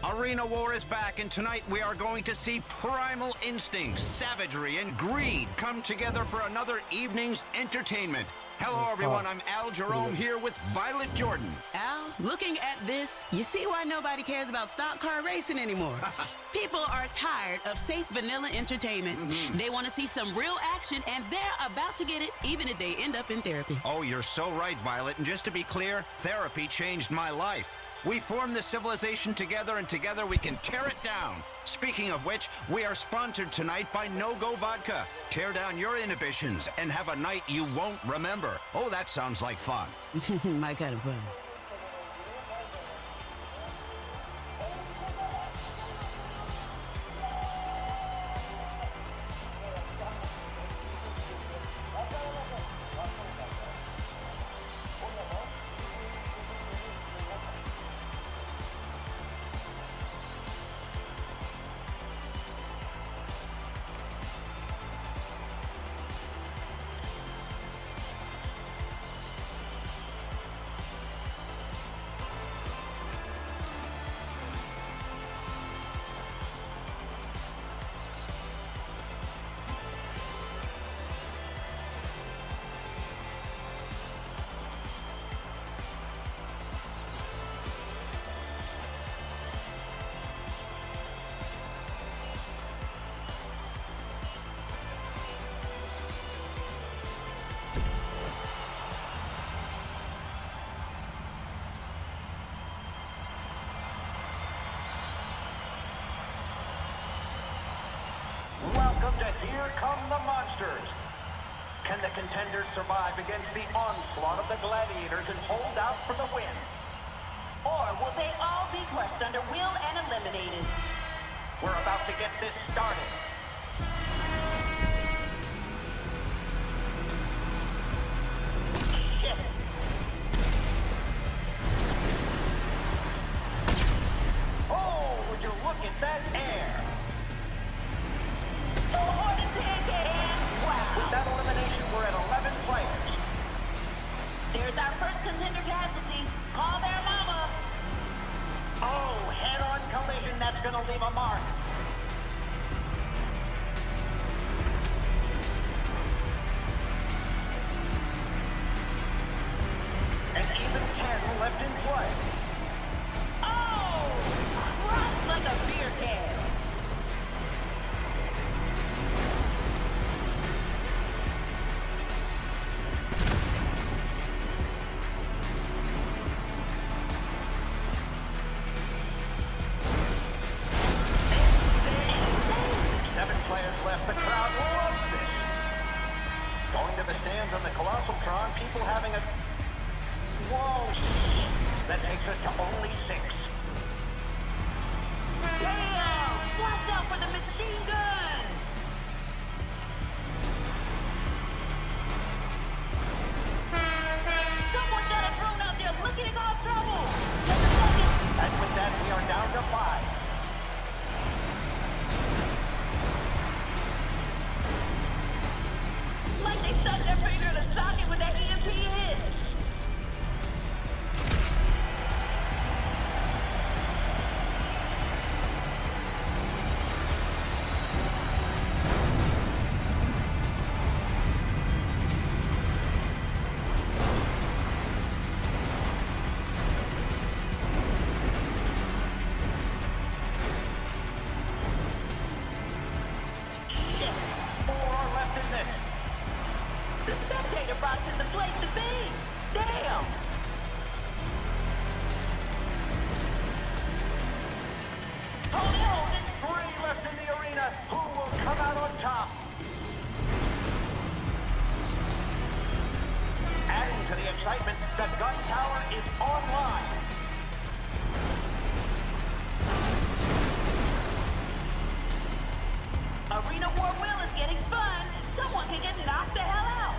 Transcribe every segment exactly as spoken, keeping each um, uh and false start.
Arena War is back, and tonight we are going to see primal instincts, savagery, and greed come together for another evening's entertainment. Hello, everyone. I'm Al Jerome here with Violet Jordan. Al, looking at this, you see why nobody cares about stock car racing anymore. People are tired of safe vanilla entertainment. Mm-hmm. They want to see some real action, and they're about to get it, even if they end up in therapy. Oh, you're so right, Violet. And just to be clear, therapy changed my life. We formed this civilization together, and together we can tear it down. Speaking of which, we are sponsored tonight by No-Go Vodka. Tear down your inhibitions and have a night you won't remember. Oh, that sounds like fun. My kind of fun. Welcome to Here Come the Monsters. Can the Contenders survive against the onslaught of the Gladiators and hold out for the win? Or will they all be crushed under will and eliminated? We're about to get this started. Shit! Oh, would you look at that air? With that elimination, we're at eleven players. There's our first contender casualty. Call their mama. Oh, head-on collision. That's going to leave a mark. And even ten left in play. Oh! Crushed like a beer can. People having a... Whoa, shit! That takes us to only six. Damn! Watch out for the machine guns! Someone got a drone out there looking to cause trouble! Ten seconds! And with that, we are down to five. Like they stuck their finger in a socket with that E M P hit. Shit! Four are left in this. The spectator box is the place to be. Damn! Hold it, hold it. Three left in the arena. Who will come out on top? Adding to the excitement, the gun tower is online. Arena War wheel is getting spun. Someone can get knocked the hell out.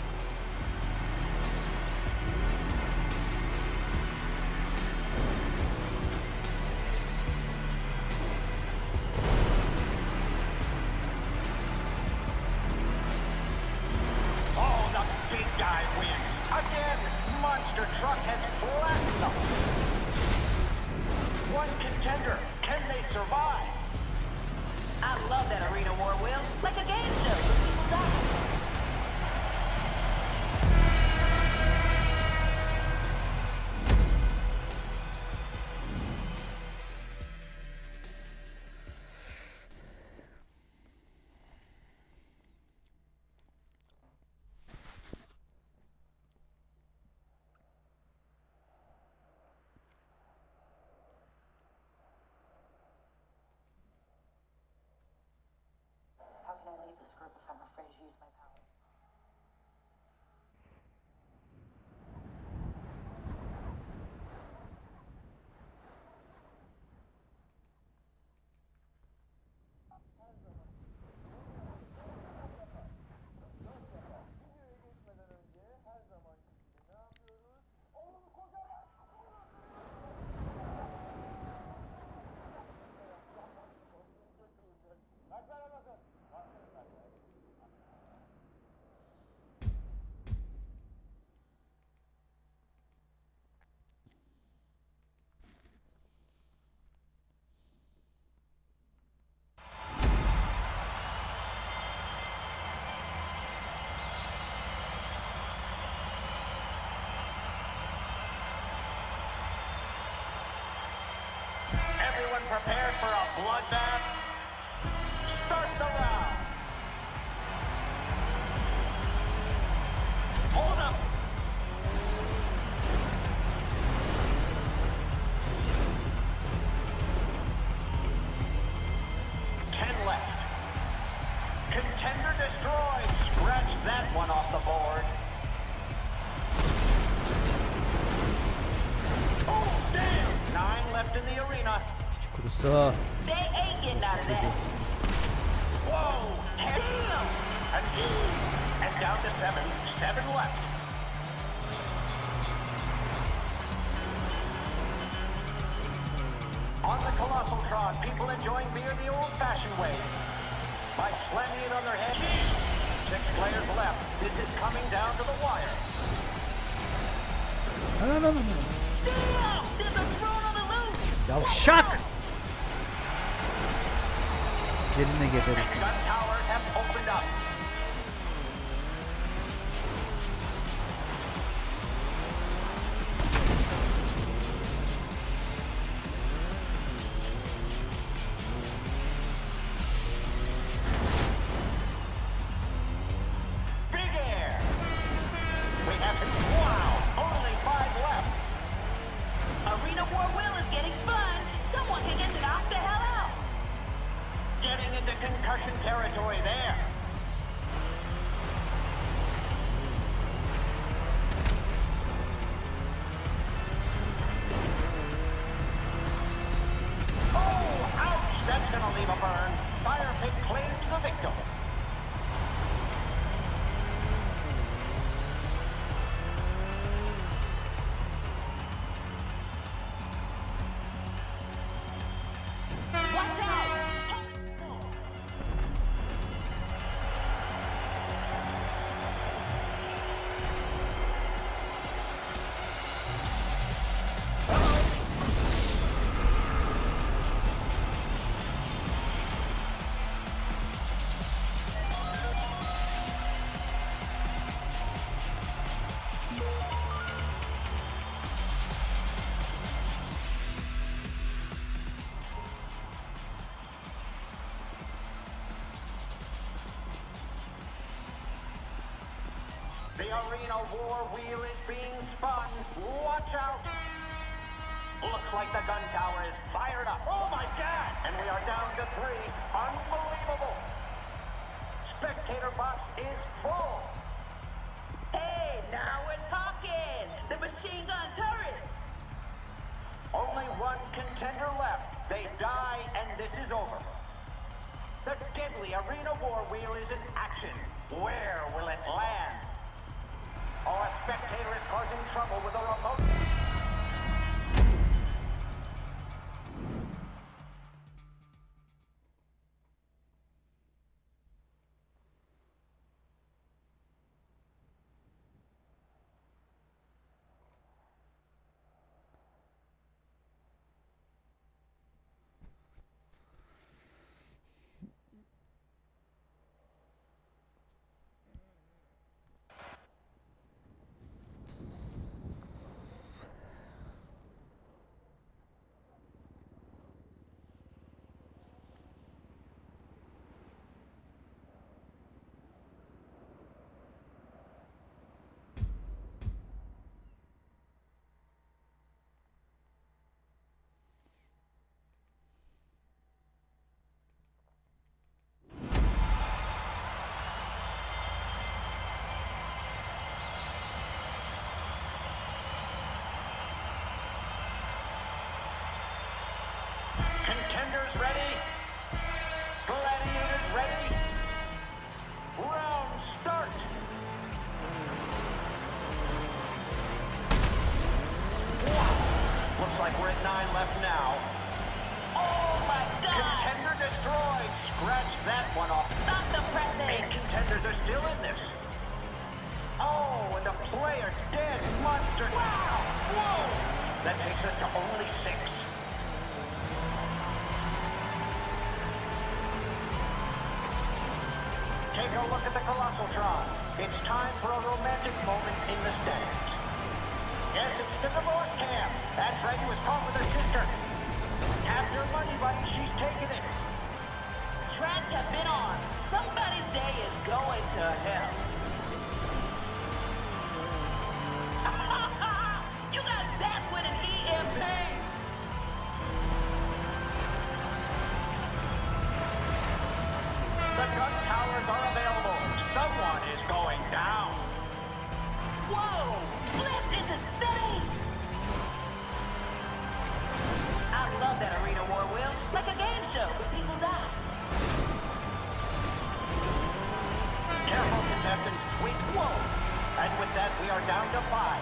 Oh, the big guy wins. Again, Monster Truck has flattened them. One contender. Can survive. I love that arena war, Will. Like a game show where people die. How can I lead this group if I'm afraid to use my power? Everyone prepared for a bloodbath? Start the round. Hold up. Ten left. Contender destroyed. Scratch that one off the board. Oh, damn! Nine left in the arena. 그랬어. They ain't getting out of that. Whoa! Damn! And, and down to seven. Seven left. On the Colossal Tron, people enjoying beer the old-fashioned way. By slamming it on their head. Six players left. This is coming down to the wire. No, no, no, no. Damn! There's a drone on the loose! 야, 샥! Yerine gelir. And gun towers have opened up. Big air. We have to. Wow! Only five left. Arena war Will is getting spun. Someone can get knocked the hell out. Getting into concussion territory there. Oh, ouch! That's gonna leave a burn. Fire pit claims the victim. Watch out! The arena war wheel is being spun. Watch out! Looks like the gun tower is fired up. Oh my God! And we are down to three. Unbelievable! Spectator box is full. Hey, now we're talking! The machine gun turrets! Only one contender left. They die and this is over. The deadly arena war wheel is in action. Where will it land? Oh, a spectator is causing trouble with a remote. Take a look at the Colossal Tron. It's time for a romantic moment in the stands. Yes, it's the divorce cam. That's right, he was caught with her sister. Have your money, buddy. She's taking it. Tracks have been on. Somebody's day is going to hell. You got zapped with an E M P. The gun towers are available. Someone is going down. Whoa! Flipped into space! I love that arena war, Will. Like a game show, but people die. Careful, contestants. We whoa! And with that, we are down to five.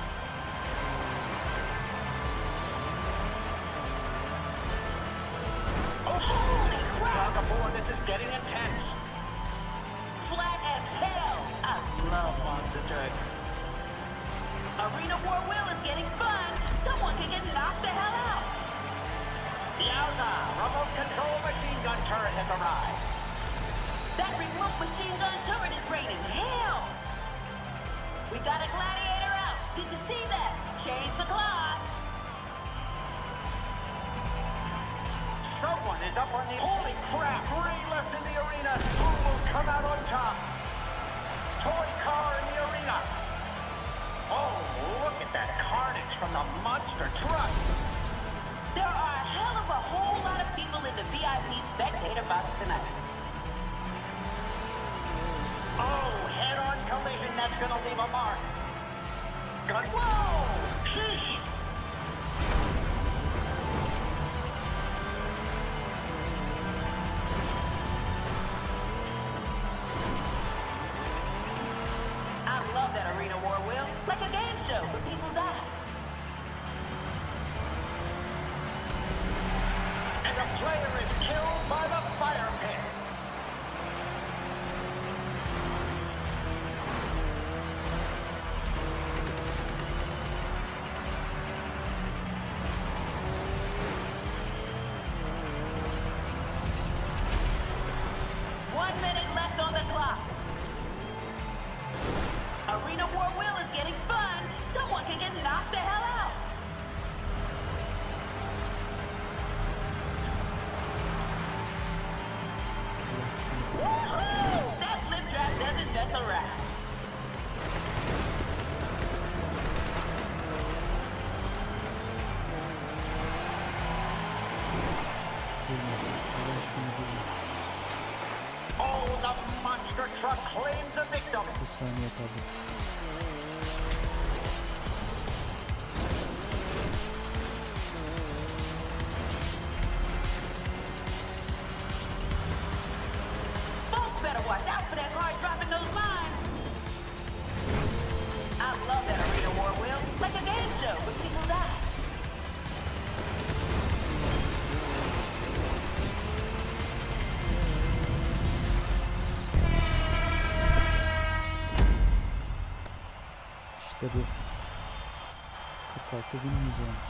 Oh, Holy crap! Round of four, this is getting intense. Flat as hell! I love monster trucks. Arena war Will is getting spun. Someone can get knocked the hell out. Yowza! Remote control machine gun turret has arrived. That remote machine gun turret is raining hell. We got a gladiator out. Did you see that? Change the clock. Someone is up on the... Holy crap! Three left in the arena. Who will come out on top? Toy car in the arena. Oh, look at that carnage from the monster truck. There are a hell of a whole lot of people in the V I P spectator box tonight. Oh, head-on collision. That's gonna leave a mark. Gun... Whoa! Sheesh! I love that arena war, Will. Like a game show, but people die. And a player is killed by the fire pit. One minute left on the clock. Arena war Will is getting spun. Someone can get knocked the hell out. Woohoo! That flip trap doesn't mess around. Oh, the monster truck claims a victim. kırk saniye kaldı. Folks better watch out for that car dropping those mines. I love that arena war, Will. Like a game show, but people die. İşte bu. kırk altı bin milyon.